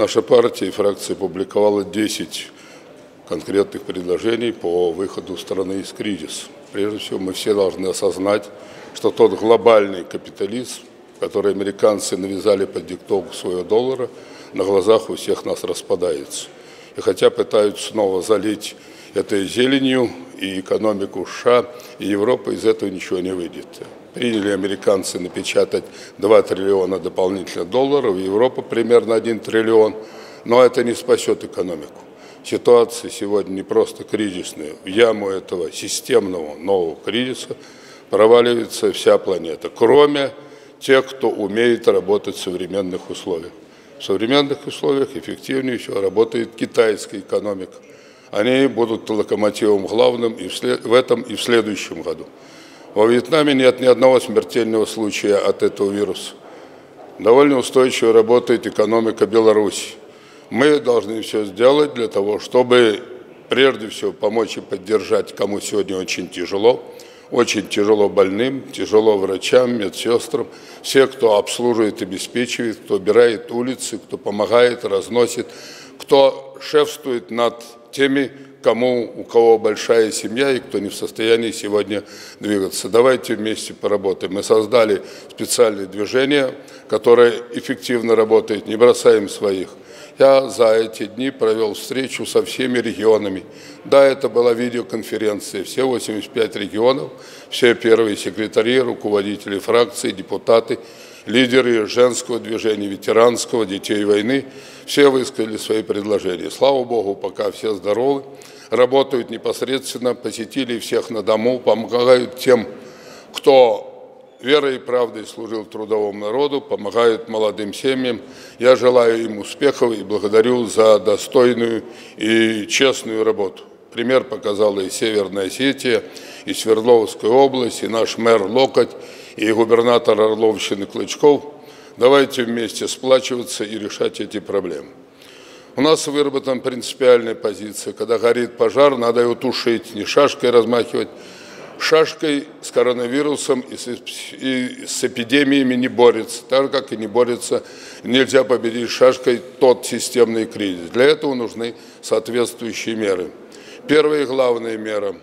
Наша партия и фракция опубликовала 10 конкретных предложений по выходу страны из кризиса. Прежде всего, мы все должны осознать, что тот глобальный капитализм, который американцы навязали под диктовку своего доллара, на глазах у всех нас распадается. И хотя пытаются снова залить этой зеленью и экономику США, и Европы, из этого ничего не выйдет. Приняли американцы напечатать 2 триллиона дополнительных долларов, Европа примерно 1 триллион, но это не спасет экономику. Ситуация сегодня не просто кризисная, в яму этого системного нового кризиса проваливается вся планета, кроме тех, кто умеет работать в современных условиях. В современных условиях эффективнее всего работает китайская экономика. Они будут локомотивом главным и в этом и в следующем году. Во Вьетнаме нет ни одного смертельного случая от этого вируса. Довольно устойчиво работает экономика Беларуси. Мы должны все сделать для того, чтобы прежде всего помочь и поддержать, кому сегодня очень тяжело больным, тяжело врачам, медсестрам, все, кто обслуживает, обеспечивает, кто убирает улицы, кто помогает, разносит, кто шефствует над теми, у кого большая семья и кто не в состоянии сегодня двигаться. Давайте вместе поработаем. Мы создали специальное движение, которое эффективно работает, не бросаем своих. Я за эти дни провел встречу со всеми регионами. Да, это была видеоконференция. Все 85 регионов, все первые секретари, руководители фракций, депутаты, лидеры женского движения, ветеранского, детей войны, все высказали свои предложения. Слава Богу, пока все здоровы, работают непосредственно, посетили всех на дому, помогают тем, кто верой и правдой служил трудовому народу, помогают молодым семьям. Я желаю им успехов и благодарю за достойную и честную работу. Пример показала и Северная Осетия, и Свердловская область, и наш мэр Локоть, и губернатор Орловщины Клычков. Давайте вместе сплачиваться и решать эти проблемы. У нас выработана принципиальная позиция. Когда горит пожар, надо его тушить, не шашкой размахивать. Шашкой с коронавирусом и с эпидемиями не борется. Так как и не борется, нельзя победить шашкой тот системный кризис. Для этого нужны соответствующие меры. Первая и главная мера.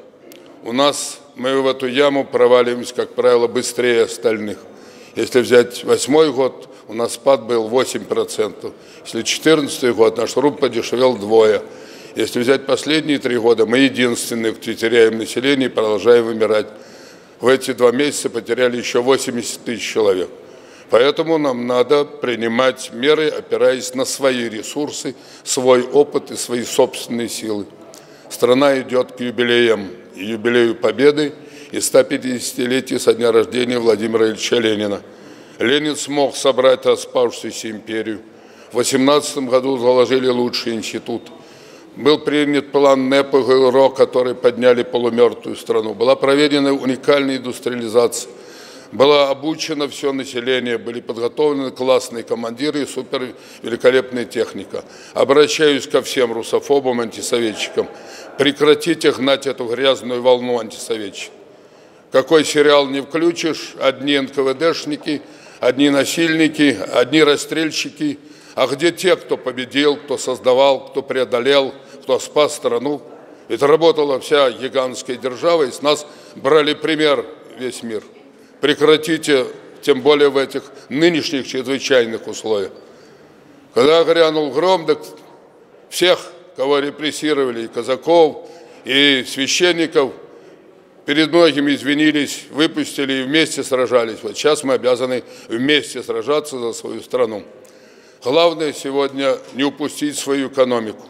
Мы в эту яму проваливаемся, как правило, быстрее остальных. Если взять 2008 год, у нас спад был 8%. Если 2014 год, наш рубль подешевел вдвое. Если взять последние 3 года, мы единственные, кто теряем население и продолжаем вымирать. В эти 2 месяца потеряли еще 80 тысяч человек. Поэтому нам надо принимать меры, опираясь на свои ресурсы, свой опыт и свои собственные силы. Страна идет к юбилеям, юбилею Победы и 150-летию со дня рождения Владимира Ильича Ленина. Ленин смог собрать распавшуюся империю. В 18 году заложили лучший институт. Был принят план НЭП и ГЛРО, которые подняли полумертвую страну. Была проведена уникальная индустриализация. Было обучено все население, были подготовлены классные командиры и супервеликолепная техника. Обращаюсь ко всем русофобам, антисоветчикам. Прекратите гнать эту грязную волну антисоветчиков. Какой сериал не включишь, одни НКВДшники, одни насильники, одни расстрельщики. А где те, кто победил, кто создавал, кто преодолел, кто спас страну? Это работала вся гигантская держава, и с нас брали пример весь мир. Прекратите, тем более в этих нынешних чрезвычайных условиях. Когда грянул гром, так всех, кого репрессировали, и казаков, и священников, перед многими извинились, выпустили и вместе сражались. Вот сейчас мы обязаны вместе сражаться за свою страну. Главное сегодня не упустить свою экономику.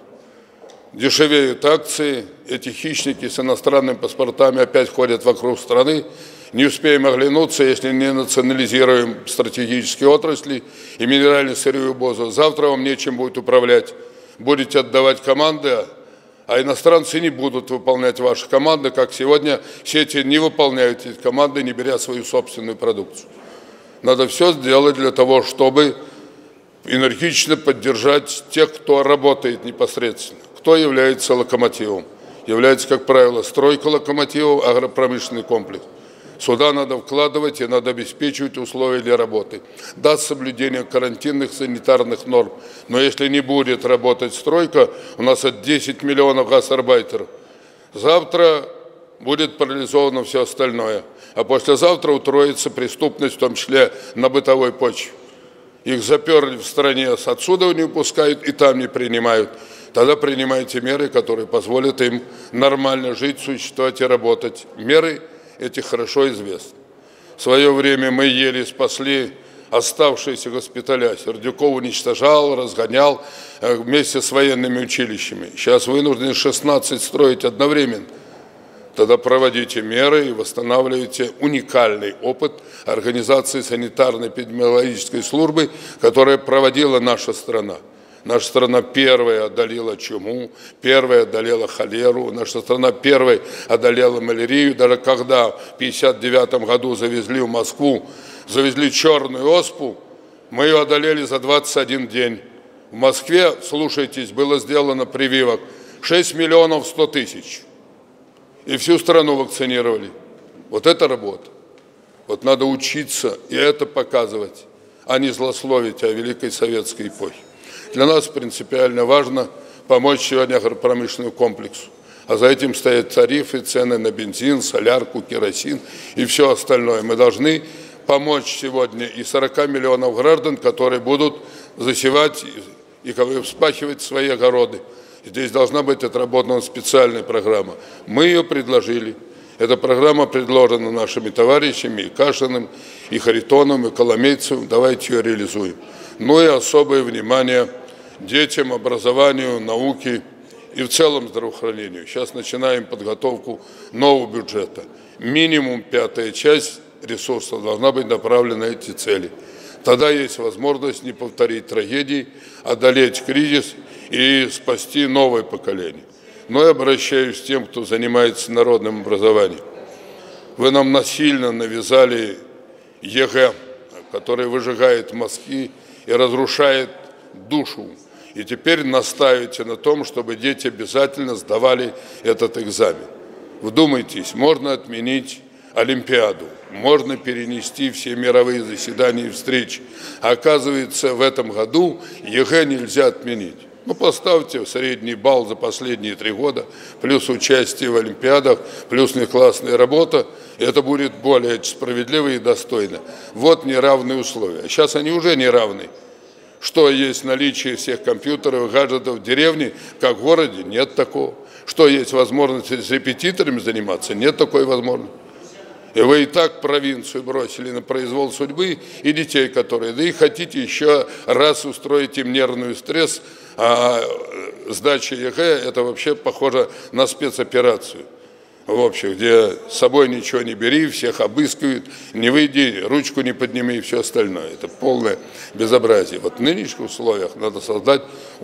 Дешевеют акции, эти хищники с иностранными паспортами опять ходят вокруг страны. Не успеем оглянуться, если не национализируем стратегические отрасли и минерально-сырьевую базу. Завтра вам нечем будет управлять. Будете отдавать команды, а иностранцы не будут выполнять ваши команды, как сегодня сети не выполняют эти команды, не беря свою собственную продукцию. Надо все сделать для того, чтобы энергично поддержать тех, кто работает непосредственно. Кто является локомотивом? Является, как правило, стройка локомотивов, агропромышленный комплекс. Сюда надо вкладывать и надо обеспечивать условия для работы. Да, с соблюдением карантинных санитарных норм. Но если не будет работать стройка, у нас 10 миллионов гастарбайтеров. Завтра будет парализовано все остальное. А послезавтра утроится преступность, в том числе на бытовой почве. Их заперли в стране, отсюда не выпускают и там не принимают. Тогда принимайте меры, которые позволят им нормально жить, существовать и работать. Меры эти хорошо известны. В свое время мы еле спасли оставшиеся госпиталя. Сердюков уничтожал, разгонял вместе с военными училищами. Сейчас вынуждены 16 строить одновременно. Тогда проводите меры и восстанавливайте уникальный опыт организации санитарно-эпидемиологической службы, которая проводила наша страна. Наша страна первая одолела чуму, первая одолела холеру, наша страна первая одолела малярию. Даже когда в 1959 году завезли в Москву, завезли черную оспу, мы ее одолели за 21 день. В Москве, слушайтесь, было сделано прививок 6 миллионов 100 тысяч. И всю страну вакцинировали. Вот это работа. Вот надо учиться и это показывать, а не злословить о великой советской эпохе. Для нас принципиально важно помочь сегодня агропромышленному комплексу. А за этим стоят тарифы, цены на бензин, солярку, керосин и все остальное. Мы должны помочь сегодня и 40 миллионов граждан, которые будут засевать и вспахивать свои огороды. Здесь должна быть отработана специальная программа. Мы ее предложили. Эта программа предложена нашими товарищами, и Кашиным, и Харитоном, и Коломейцевым. Давайте ее реализуем. Ну и особое внимание детям, образованию, науке и в целом здравоохранению. Сейчас начинаем подготовку нового бюджета. Минимум 5-я часть ресурсов должна быть направлена на эти цели. Тогда есть возможность не повторить трагедии, одолеть кризис и спасти новое поколение. Но я обращаюсь к тем, кто занимается народным образованием. Вы нам насильно навязали ЕГЭ, который выжигает мозги и разрушает душу. И теперь настаиваете на том, чтобы дети обязательно сдавали этот экзамен. Вдумайтесь, можно отменить Олимпиаду, можно перенести все мировые заседания и встречи. А оказывается, в этом году ЕГЭ нельзя отменить. Ну, поставьте средний балл за последние 3 года, плюс участие в Олимпиадах, плюс неклассная работа. Это будет более справедливо и достойно. Вот неравные условия. Сейчас они уже неравны. Что есть наличие всех компьютеров, гаджетов в деревне, как в городе? Нет такого. Что есть возможность с репетиторами заниматься? Нет такой возможности. И вы и так провинцию бросили на произвол судьбы и детей, которые, да и хотите еще раз устроить им нервный стресс, а сдача ЕГЭ это вообще похоже на спецоперацию. В общем, где с собой ничего не бери, всех обыскивают, не выйди, ручку не подними и все остальное. Это полное безобразие. Вот в нынешних условиях надо создать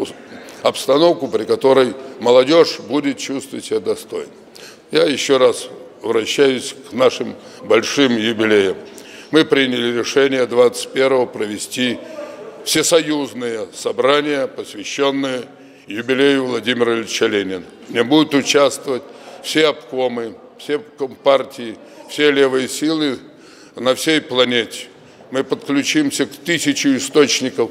обстановку, при которой молодежь будет чувствовать себя достойно. Я еще раз обращаюсь к нашим большим юбилеям. Мы приняли решение 21-го провести всесоюзные собрания, посвященные юбилею Владимира Ильича Ленина. Не будут участвовать все обкомы, все компартии, все левые силы на всей планете. Мы подключимся к 1000 источников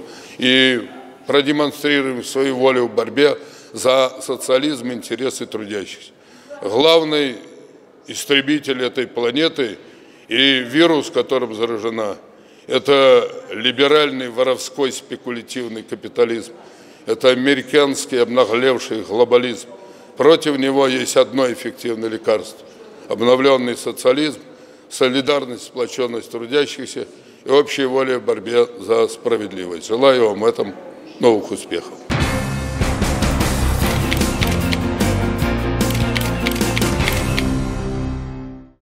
и продемонстрируем свою волю в борьбе за социализм и интересы трудящихся. Главный истребитель этой планеты и вирус, которым заражена, это либеральный, воровской, спекулятивный капитализм. Это американский обнаглевший глобализм. Против него есть одно эффективное лекарство – обновленный социализм, солидарность, сплоченность трудящихся и общая воля в борьбе за справедливость. Желаю вам в этом новых успехов.